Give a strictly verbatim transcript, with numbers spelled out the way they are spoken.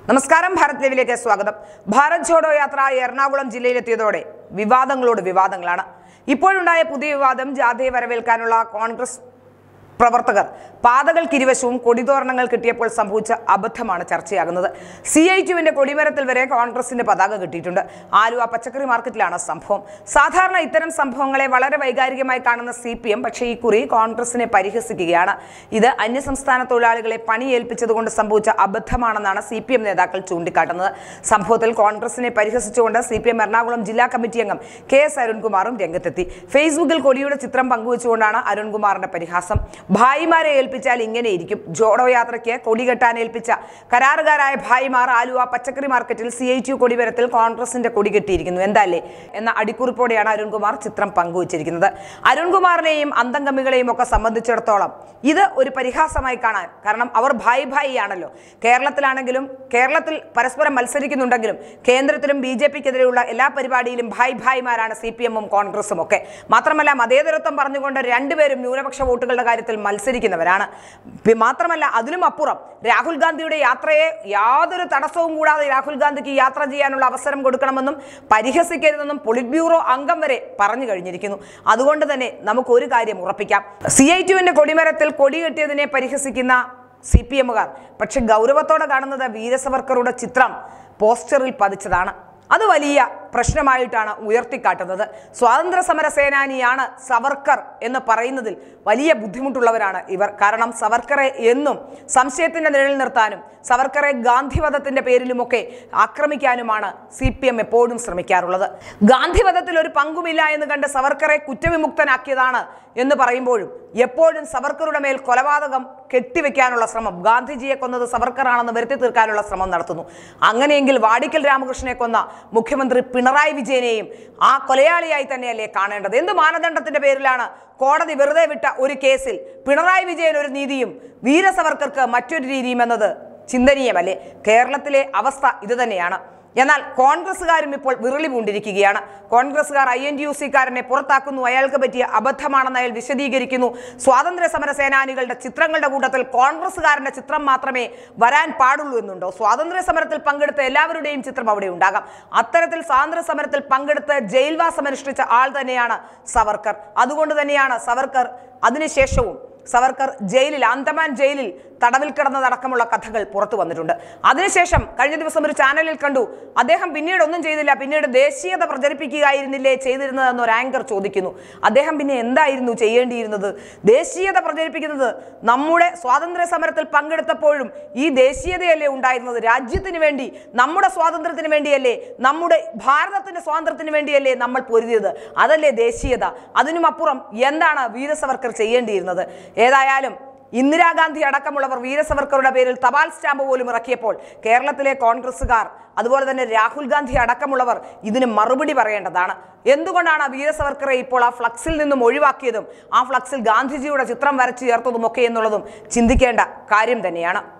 നമസ്കാരം, ഭാരത് ലൈവിലേക്ക് സ്വാഗതം. ഭാരത് ജോഡോ യാത്ര എറണാകുളം ജില്ലയിലെത്തിയതോടെ വിവാദങ്ങളോട് വിവാദങ്ങളാണ്. ഇപ്പോഴുണ്ടായ പുതിയ വിവാദം ജാഥയെ വരവേൽക്കാനുള്ള കോൺഗ്രസ് പ്രവർത്തകർ പാതകൾക്കിരുവശവും കൊടിതോരണങ്ങൾ കിട്ടിയപ്പോൾ സംഭവിച്ച അബദ്ധമാണ് ചർച്ചയാകുന്നത്. സി ഐ ടിയുവിന്റെ കൊടിമരത്തിൽ വരെ കോൺഗ്രസിന്റെ പതാക കിട്ടിയിട്ടുണ്ട്. ആലുവ പച്ചക്കറി മാർക്കറ്റിലാണ് സംഭവം. സാധാരണ ഇത്തരം സംഭവങ്ങളെ വളരെ വൈകാരികമായി കാണുന്ന സി പി എം പക്ഷേ ഇക്കുറി കോൺഗ്രസിനെ പരിഹസിക്കുകയാണ്. ഇത് അന്യസംസ്ഥാന തൊഴിലാളികളെ പണിയേൽപ്പിച്ചതുകൊണ്ട് സംഭവിച്ച അബദ്ധമാണെന്നാണ് സി പി എം നേതാക്കൾ ചൂണ്ടിക്കാട്ടുന്നത്. സംഭവത്തിൽ കോൺഗ്രസിനെ പരിഹസിച്ചുകൊണ്ട് സി പി എം എറണാകുളം ജില്ലാ കമ്മിറ്റി അംഗം കെ എസ് അരുൺകുമാറും രംഗത്തെത്തി. ഫേസ്ബുക്കിൽ കൊടിയുടെ ചിത്രം പങ്കുവച്ചുകൊണ്ടാണ് അരുൺകുമാറിന്റെ പരിഹാസം. ഭായിമാരെ ഏൽപ്പിച്ചാൽ ഇങ്ങനെയിരിക്കും. ജോഡോ യാത്രയ്ക്ക് കൊടി കെട്ടാൻ ഏൽപ്പിച്ച കരാറുകാരായ ഭായിമാർ ആലുവ പച്ചക്കറി മാർക്കറ്റിൽ സി ഐ ടി യു കൊടിമരത്തിൽ കോൺഗ്രസിന്റെ കൊടി കെട്ടിയിരിക്കുന്നു എന്തല്ലേ എന്ന അടിക്കുറിപ്പോടെയാണ് അരുൺകുമാർ ചിത്രം പങ്കുവച്ചിരിക്കുന്നത്. അരുൺകുമാറിനെയും അന്തംഗമികളെയും ഒക്കെ സംബന്ധിച്ചിടത്തോളം ഇത് ഒരു പരിഹാസമായി കാണാൻ കാരണം അവർ ഭായി ഭായി ആണല്ലോ. കേരളത്തിലാണെങ്കിലും കേരളത്തിൽ പരസ്പരം മത്സരിക്കുന്നുണ്ടെങ്കിലും കേന്ദ്രത്തിലും ബി ജെ പിക്കെതിരെയുള്ള എല്ലാ പരിപാടിയിലും ഭായ് ഭായിമാരാണ് സി പി എമ്മും കോൺഗ്രസും ഒക്കെ. മാത്രമല്ല മതേതരത്വം പറഞ്ഞുകൊണ്ട് രണ്ടുപേരും ന്യൂനപക്ഷ വോട്ടുകളുടെ കാര്യത്തിൽ മത്സരിക്കുന്നവരാണ്. മാത്രമല്ല അതിലും അപ്പുറം രാഹുൽ ഗാന്ധിയുടെ യാത്രയെ യാതൊരു തടസ്സവും കൂടാതെ രാഹുൽ ഗാന്ധിക്ക് യാത്ര ചെയ്യാനുള്ള അവസരം കൊടുക്കണമെന്നും പരിഹസിക്കരുതെന്നും പൊളിറ്റ് ബ്യൂറോ അംഗം വരെ പറഞ്ഞു കഴിഞ്ഞിരിക്കുന്നു. അതുകൊണ്ട് തന്നെ നമുക്ക് ഒരു കാര്യം ഉറപ്പിക്കാം, സി ഐ ടിയുവിന്റെ കൊടിമരത്തിൽ കൊടി കെട്ടിയതിനെ പരിഹസിക്കുന്ന സി പി എമ്മുകാർ പക്ഷെ ഗൗരവത്തോടെ കാണുന്നത് വീര സവർക്കറുടെ ചിത്രം പോസ്റ്ററിൽ പതിച്ചതാണ്. അത് വലിയ പ്രശ്നമായിട്ടാണ് ഉയർത്തിക്കാട്ടുന്നത്. സ്വാതന്ത്ര്യ സമര സേനാനിയാണ് സവർക്കർ എന്ന് പറയുന്നതിൽ വലിയ ബുദ്ധിമുട്ടുള്ളവരാണ് ഇവർ. കാരണം സവർക്കറെ എന്നും സംശയത്തിന്റെ നിഴൽ നിർത്താനും സവർക്കറെ ഗാന്ധിവധത്തിന്റെ പേരിലുമൊക്കെ ആക്രമിക്കാനുമാണ് സി പി എം എപ്പോഴും ശ്രമിക്കാറുള്ളത്. ഗാന്ധിവധത്തിൽ ഒരു പങ്കുമില്ല എന്ന് കണ്ട് സവർക്കറെ കുറ്റവിമുക്തനാക്കിയതാണ് എന്ന് പറയുമ്പോഴും എപ്പോഴും സവർക്കറുടെ മേൽ കൊലപാതകം കെട്ടിവെക്കാനുള്ള ശ്രമം, ഗാന്ധിജിയെ കൊന്നത് സവർക്കറാണെന്ന് വരുത്തി തീർക്കാനുള്ള ശ്രമം നടത്തുന്നു. അങ്ങനെയെങ്കിൽ വാടിക്കൽ രാമകൃഷ്ണനെ കൊന്ന മുഖ്യമന്ത്രി പിണറായി വിജയനെയും ആ കൊലയാളിയായി തന്നെയല്ലേ കാണേണ്ടത്? എന്ത് മാനദണ്ഡത്തിന്റെ പേരിലാണ് കോടതി വെറുതെ വിട്ട ഒരു കേസിൽ പിണറായി വിജയൻ ഒരു നീതിയും വീര സവർക്കർക്ക് മറ്റൊരു രീതിയും എന്നത് ചിന്തനീയമല്ലേ? കേരളത്തിലെ അവസ്ഥ ഇത് തന്നെയാണ്. എന്നാൽ കോൺഗ്രസ്സുകാരും ഇപ്പോൾ വിറളി പൂണ്ടിരിക്കുകയാണ്. കോൺഗ്രസ്സുകാർ ഐ എൻ ടി യു സിക്കാരനെ പുറത്താക്കുന്നു, അയാൾക്ക് പറ്റിയ അബദ്ധമാണെന്ന് അയാൾ വിശദീകരിക്കുന്നു. സ്വാതന്ത്ര്യ സമര സേനാനികളുടെ ചിത്രങ്ങളുടെ കൂട്ടത്തിൽ കോൺഗ്രസ്സുകാരന്റെ ചിത്രം മാത്രമേ വരാൻ പാടുള്ളൂ എന്നുണ്ടോ? സ്വാതന്ത്ര്യ സമരത്തിൽ പങ്കെടുത്ത എല്ലാവരുടെയും ചിത്രം അവിടെ ഉണ്ടാകാം. അത്തരത്തിൽ സ്വാതന്ത്ര്യ സമരത്തിൽ പങ്കെടുത്ത് ജയിൽവാസം അനുഷ്ഠിച്ച ആൾ തന്നെയാണ് സവർക്കർ. അതുകൊണ്ട് തന്നെയാണ് സവർക്കർ അതിനുശേഷവും സവർക്കർ ജയിലിൽ ആന്തമാൻ ജയിലിൽ തടവിൽ കിടന്നതടക്കമുള്ള കഥകൾ പുറത്തു വന്നിട്ടുണ്ട്. അതിനുശേഷം കഴിഞ്ഞ ദിവസം ഒരു ചാനലിൽ കണ്ടു അദ്ദേഹം പിന്നീട് ഒന്നും ചെയ്തില്ല, പിന്നീട് ദേശീയത പ്രചരിപ്പിക്കുകയായിരുന്നില്ലേ ചെയ്തിരുന്നതെന്ന് ഒരു ആങ്കർ ചോദിക്കുന്നു. അദ്ദേഹം പിന്നെ എന്തായിരുന്നു ചെയ്യേണ്ടിയിരുന്നത്? ദേശീയത പ്രചരിപ്പിക്കുന്നത് നമ്മുടെ സ്വാതന്ത്ര്യ സമരത്തിൽ പങ്കെടുത്തപ്പോഴും ഈ ദേശീയതയല്ലേ ഉണ്ടായിരുന്നത്? രാജ്യത്തിന് വേണ്ടി, നമ്മുടെ സ്വാതന്ത്ര്യത്തിന് വേണ്ടിയല്ലേ, നമ്മുടെ ഭാരതത്തിന്റെ സ്വാതന്ത്ര്യത്തിന് വേണ്ടിയല്ലേ നമ്മൾ പൊരുതിയത്? അതല്ലേ ദേശീയത? അതിനുമപ്പുറം എന്താണ് വീര സവർക്കർ ചെയ്യേണ്ടിയിരുന്നത്? ഏതായാലും ഇന്ദിരാഗാന്ധി അടക്കമുള്ളവർ വീര സവർക്കറുടെ പേരിൽ തപാൽ സ്റ്റാമ്പ് പോലും ഇറക്കിയപ്പോൾ കേരളത്തിലെ കോൺഗ്രസ്സുകാർ അതുപോലെ തന്നെ രാഹുൽ ഗാന്ധി അടക്കമുള്ളവർ ഇതിന് മറുപടി പറയേണ്ടതാണ്. എന്തുകൊണ്ടാണ് വീര സവർക്കറെ ഇപ്പോൾ ആ ഫ്ലക്സിൽ നിന്നും ഒഴിവാക്കിയതും ആ ഫ്ലക്സിൽ ഗാന്ധിജിയുടെ ചിത്രം വരച്ചു ചേർത്തതും ഒക്കെ എന്നുള്ളതും ചിന്തിക്കേണ്ട കാര്യം തന്നെയാണ്.